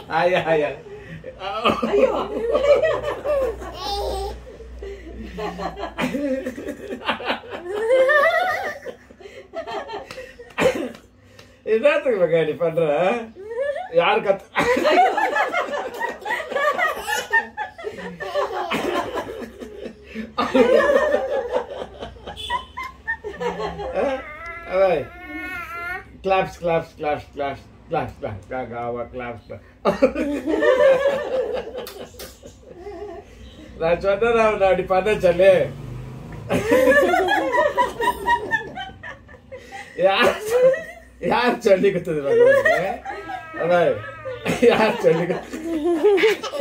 ஐயா ஐயா ஐயோ என்னத்துக்கு மகா நீ பண்ற யாரு கத்து claps claps claps claps claps claps claps நான் சொன்னேன் நான் அப்படி பண்ண சொல்லு யார் சொல்லி கொடுத்தது அதான் யார் சொல்லி கொடுத்தது